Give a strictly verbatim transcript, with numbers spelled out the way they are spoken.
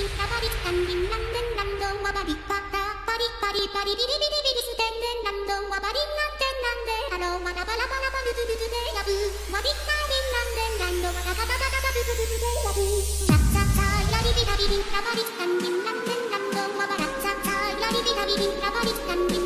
ビラバリスタンディンランデンランドワバリパタパリパリパリビリビリビリステンデンランドワバリンランデンランデハローワラバラバラバルブルブルデヤブワビッタリンランデンランドワラバラバラバルブルブルデヤブチャチャチャイラリビラビリラバリスタンディンランデンランドワバラチャチャイラリビラビリラバリスタンディン